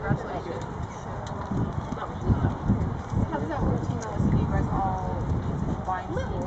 Congratulations. How does that work? Do you guys all buying school?